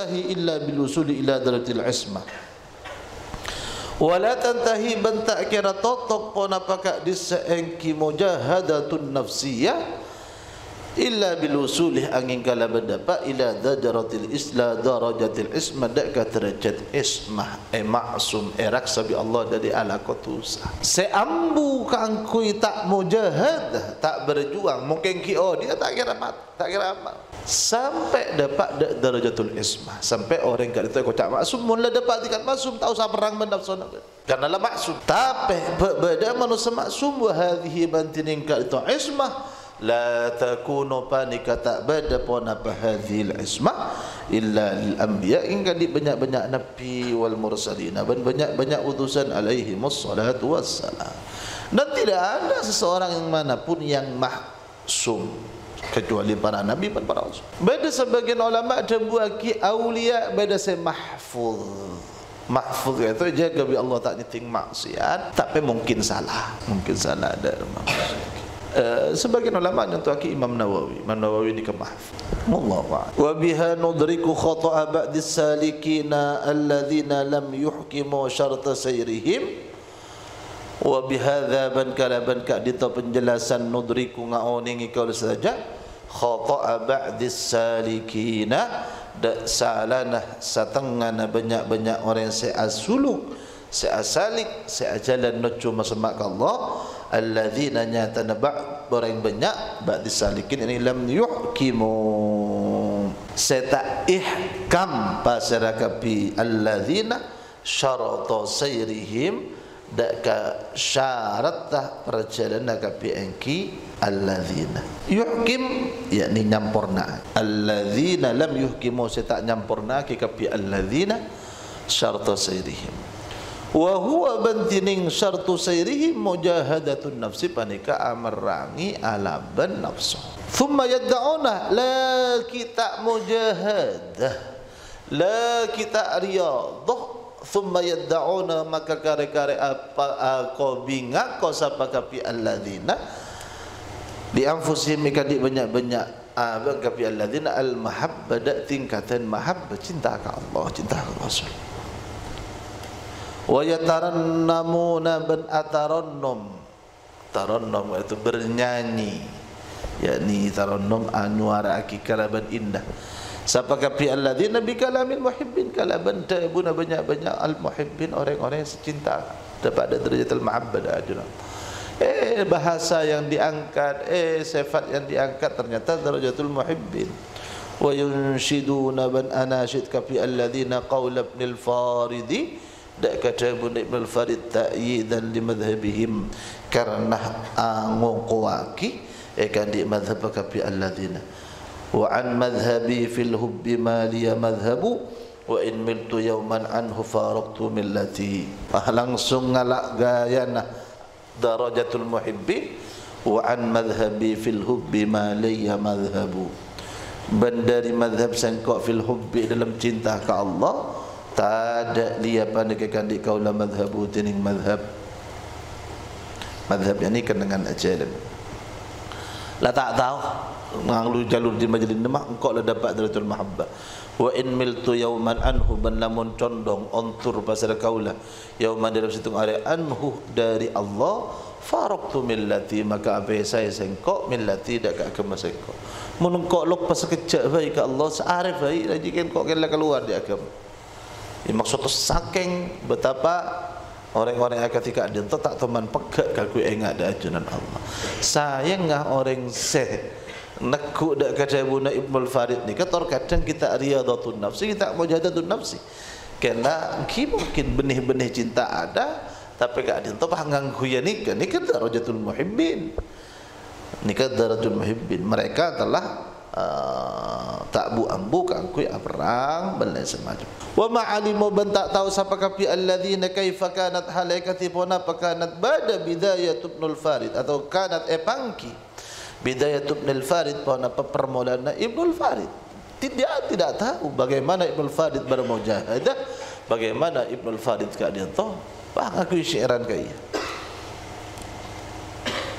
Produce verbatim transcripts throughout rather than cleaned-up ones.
tantahi illa bil usuli ila darajatil ismah. Wala tantahi bentak kira totok pon apakah diseengki mujahadatun nafsiyah illa bil usulih angin kala berdapat ila darajatil isla darajatil ismah dak derajat ismah eh maksum eh raksa bi Allah dari ala kotusa seambu kangkui tak mujahad tak berjuang mungkin ki oh dia tak kira mat tak kira amal sampai dapat darajatul ismah sampai orang kat itu kocak maksum mula dapat tingkat maksum tahu sa perang bendafsona karena la maksum tapi beda manusia maksum wa hadhihi bantin kat itu ismah la takunu panika tak bada pun apa hadhil ismah illa lil anbiya hingga di banyak-banyak nabi wal mursalin dan banyak-banyak utusan alaihi wassalatu wassalam dan tidak ada seseorang yang manapun yang maksum kecuali para nabi dan para rasul. Beda sebagian ulama ada buaki aulia beda se mahfuz. Mahfuz itu jaga bi Allah tak nyeting maksiat tapi mungkin salah, mungkin salah ada maksud. Uh, sebagian ulama nyontohki Imam Nawawi. Imam Nawawi di Mahfuz. Wallahu a'lam. Wa biha nudriku khata'a ba'di salikina alladhina lam yuhkimu syarta sayrihim. Wa bihadza ban kalaban ka dita penjelasan nudriku ngaoningi kaul saja khata'a ba'di salikina da salana satengana banyak-banyak orang seasuluk seasalik seajalan nuju masemak Allah alladzina nyatana ba' orang banyak ba'di salikin ini lam yuhkimu seta ihkam pasarakapi alladzina syarata sayrihim daka syaratah perjalanan kapi engki alladzina yuhkim yakni nyampurna alladzina lam yuhkimu seta nyampurna ki kapi alladzina syarata sayrihim wa huwa bantining syartu sayrihim mujahadatun nafsi panika amerangi alaban nafsu thumma yad'una la kita mujahadah la kita riyadah thumma yad'una maka kare-kare apa ko binga ko sapa kapi alladzina di anfusihim kadi banyak-banyak abang kapi alladzina al mahabbah tingkatan mahabbah cinta ka Allah cinta ka Rasul wa yatarannamuna ban atarannum tarannum itu bernyanyi yakni tarannum anwara akikalaban indah siapa kapi alladzina bi kalamil muhibbin kalaban tabuna banyak-banyak al muhibbin orang-orang yang secinta dapat darajatul mahabbah ajuna eh bahasa yang diangkat eh sifat yang diangkat ternyata darajatul muhibbin wa yunshiduna ban anashid kapi alladzina qaula ibnil faridi dak kata Ibn al-Farid ta'yidan li madhhabihim karena anguqwaki akan di madhhab kapi alladzina wa an madhhabi fil hubbi ma liya madhhabu wa in miltu yawman anhu faraqtu millati ah langsung ngalak gayana darajatul muhibbi wa an madhhabi fil hubbi ma liya madhhabu bandari madhhab sangkok fil hubbi dalam cinta ke Allah tak ada dia pandaikan di kaula madhabu tining madhab madhab ini kan dengan ajaran lah tak tahu nganglu jalur di majlis demak engkau lah dapat darajatul mahabbah wa in miltu yauman anhu ban lamun condong ontur pasal kaula yauman dalam situng hari anhu dari Allah faraqtu millati maka apa saya sengkok millati dak ka agama sengkok mun engkau lok pas sekejap baik ke Allah searif baik lagi kan kok kala keluar di agama. Ya, maksudnya saking betapa orang-orang yang ketika dia tak teman pegak kaku ingat ada ajunan Allah. Sayang ngah orang seh nekuk dak kadabuna Ibnul Farid ni kator kadang kita riyadatun nafsi kita mujahadatun nafsi. Karena mungkin benih-benih cinta ada tapi gak ada entah nganggu ya nikah nikah darajatul muhibbin. Nikah darajatul muhibbin mereka telah Uh, tak bu ambu kangkui perang belai semacam wa ma'alimu ban tak tahu siapa kapi alladzina kaifa kanat halaikati pona pakanat bada bidayat ibnul farid atau kanat epangki bidayat ibnul farid pona permulaan ibnul farid tidak tidak tahu bagaimana ibnul farid bermujahadah bagaimana ibnul farid ka dia tahu bah aku syiaran kaya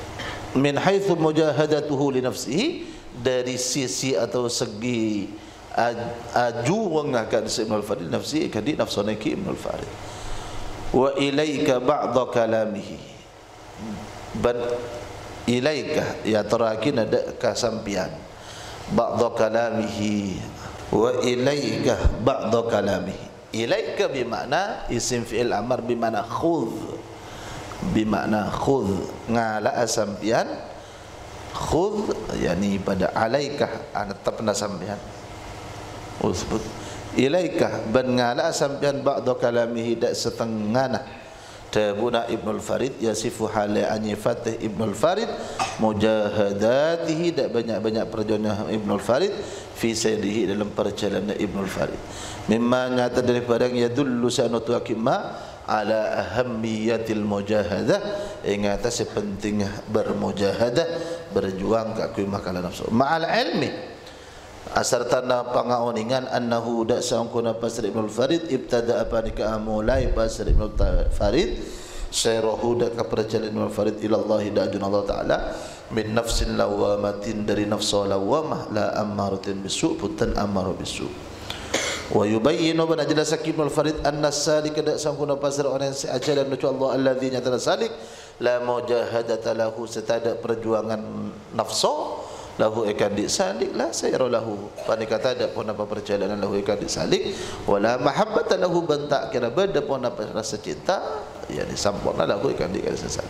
min haitsu mujahadatuhu li nafsihi dari sisi atau segi aju wangaka Ibnul Farid nafsi kadi nafsona ki Ibnul Farid wa ilaika ba'da kalamihi ban ilaika ya tarakin ada kasampian ba'da kalamihi wa ilaika ba'da kalamihi ilaika bermakna isim fi'il amr bermakna khudh bermakna khudh ngala sampian khudh yani pada alaika anatapna sampian usbut ilaika ban ngala sampian ba'da kalamihi dak setengah tabuna Ibnul Farid yasifu hal anyi Fatih Ibnul Farid mujahadatihi dak banyak-banyak perjuangan Ibnul Farid fi sayrihi dalam perjalanan Ibnul Farid mimma nyata dari barang yadullu sanatu akima ala ahammiyatil mujahadah ingat sepentingnya bermujahadah berjuang ka kuih makalah nafsu ma'al ilmi asar tanda pangaoningan annahu dak sangkuna pasir Ibnul Farid ibtada apa nikah mulai pasir Ibnul Farid sayrahu dak ka perjalanan Ibnul Farid ila Allah da'jun Allah taala min nafsin lawamatin dari nafsu lawamah la ammaratin bisu putan ammar bisu wa yubayyinu bana jelas Ibnul Farid anna salik dak sangkuna pasir orang yang ajaran menuju Allah alladzi nyata salik la mujahadata lahu setada perjuangan nafsu lahu ikan disalik lah sayra lahu pani kata ada pun apa perjalanan lahu ikan disalik wala mahabbata lahu bantak kira benda pun apa rasa cinta ya disampurna lahu ikan disalik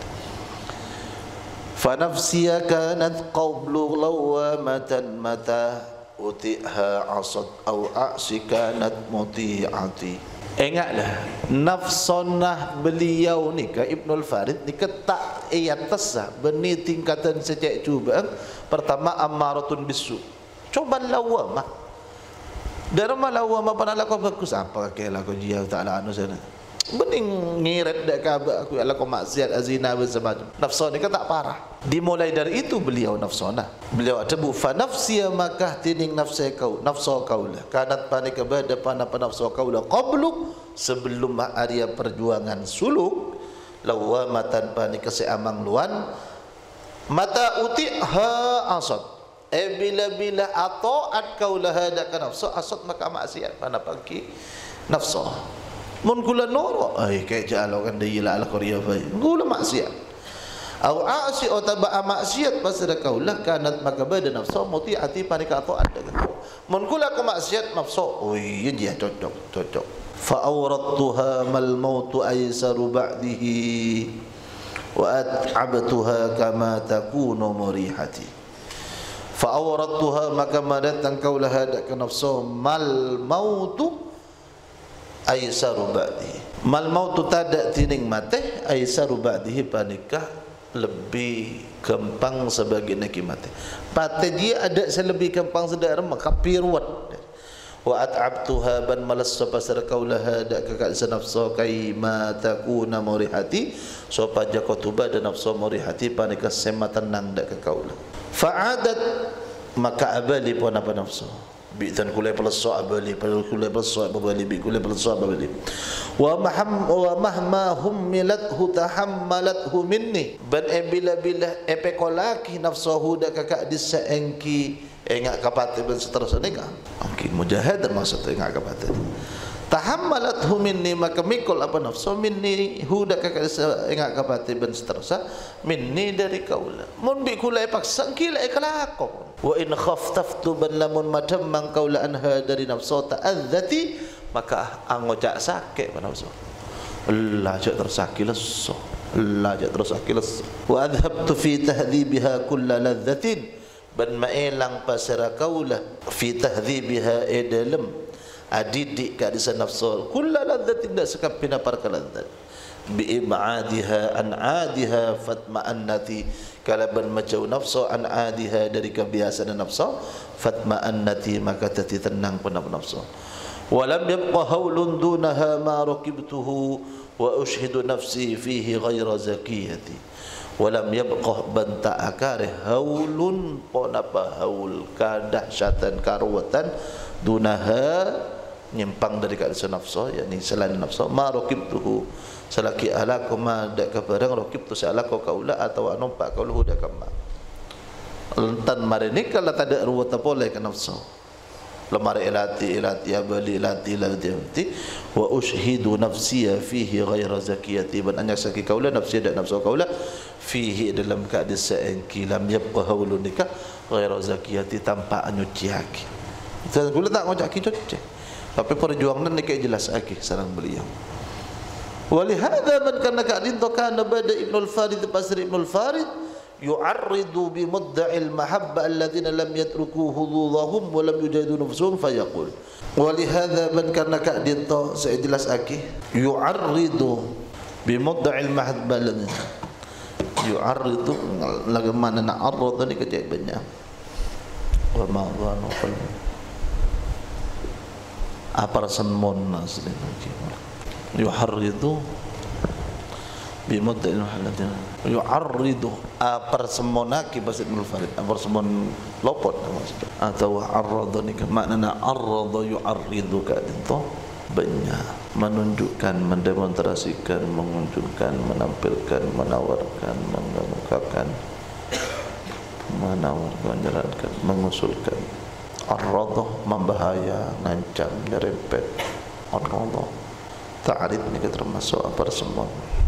fa nafsiya kanat qablu lawamatan mata utiha asad au asikanat muti'ati ingatlah nafsonah beliau ni ke Ibnul Farid ni ketak ayat tasah beni tingkatan secek cuba pertama ammaratun bisu coba lawamah darma lawamah panala ko bagus apa ke la ko dia taala anu sana bening ngirat dak ka aku ala ko maksiat azina bersemacam nafsu ni ketak parah dimulai dari itu beliau nafsona beliau tebu fa nafsiya maka tining nafsu kau nafsu kaulah kanat panik kepada pana nafsu kaulah qablu sebelum area perjuangan suluk lawamatan panik keseamang luan mata utiha asad eh bila-bila ataat kaulah hadak nafsu asad maka maksiat pana pagi nafsu mun kula noro ai kayak jalo kan dia la korea bai kula maksiat au asi otaba maksiat pasada kaulah kanat maka badan nafsu mutiati panika ataat mun kula ke maksiat nafsu oh iya dia cocok cocok fa awradtuha mal mautu aisaru ba'dihi wa at'abtuha kama takunu murihati fa awradtuha maka madatang kaulah hadak nafsu mal mautu aisaru ba'dihi mal mautu tada tining mate aisaru ba'dihi panikah lebih gampang sebagai nak mate pate dia ada selebih gampang sedar maka pirwat wa at'abtuha ban malas pasar kaulah dak kakak nafsu kai ma takuna murihati sopa jakotuba dan nafsu murihati panikah sema tenang dak kaulah fa'adat maka abali pun apa nafsu bi'tan kulai pelso abali kulai pelso abali bi kulai pelso abali wa maham wa mahma hummilathu tahammalathu minni ban bila bila epekolaki nafsuhu dak kakak disaengki engak kapate ben seterusnya nikah angki mujahid maksud engak kapate tahammalathu minni maka mikul apa nafsu minni hudak kakak engak kapate ben seterusnya minni dari kaula mun bi kulai paksa kila ikalako wa in khaftaftu ban lamun madam mangkaula anha dari nafsu ta'adzati maka angojak sakit pada nafsu Allah jak tersakit leso Allah jak tersakit leso wa adhabtu fi tahdhibiha kull ladzatin ban maelang pasara kaula fi tahdhibiha edalem adidik ka disa nafsu kull ladzatin dak sekapina parkaladzat bi ibadiha an adiha fatma'annati kalaban macau nafsu an adiha dari kebiasaan nafsu fatma'annati maka tati tenang pun nafsu walam yabqa haulun dunaha ma rakibtuhu wa ushhidu nafsi fihi ghaira zakiyati walam yabqa banta akare haulun pon apa haul kadahsyatan karwatan dunaha nyimpang dari keadaan nafsu yakni selain nafsu ma rakibtuhu salaki alaku ma dak kebarang rakibtu salaku kaula atau numpak kaula dak kama lantan mari ni kalau tak ada ruwata boleh ke nafsu lemari ilati ilati abali ilati ilati ilati wa ushhidu nafsiya fihi ghaira zakiyati ban anyak saki kaula nafsi dan nafsu kaula fihi dalam keadaan seengki lam yabqa haulun nikah ghaira zakiyati tanpa anyuci aki. Dan kaula tak ngojak ki cuci. Tapi perjuangan nikah jelas aki sareng beliau. Walihada man kana ka'din to kana bada Ibnu al-Farid Basri Ibnu al-Farid yu'arridu bi mudda'il mahabba alladhina lam yatruku hududahum wa lam yujahidu nufsuhum fayaqul walihada man kana ka'din to saya jelas aki yu'arridu bi mudda'il mahabba alladhina yu'arridu lagaman na arrada ni kejadiannya wa ma dhanu qalbi apa rasamon asli yu'arridu bimuddail muhalladin yu'arridu aparsemonaki bahasa Ibnu Farid aparsemon lopot maksudnya atau arradani maknanya arrada yu'arridu kadito banyak menunjukkan mendemonstrasikan mengunjukkan menampilkan menawarkan mengemukakan menawarkan menjalankan mengusulkan arrada membahaya ngancam nyerempet arrada ta'rif ini termasuk aparsemon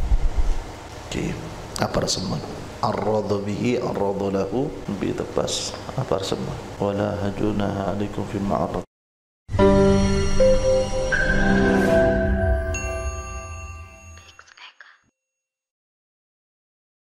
apa semua arradha bihi arradha lahu bi tepas apa semua wala hajunaha alaikum fi ma'arad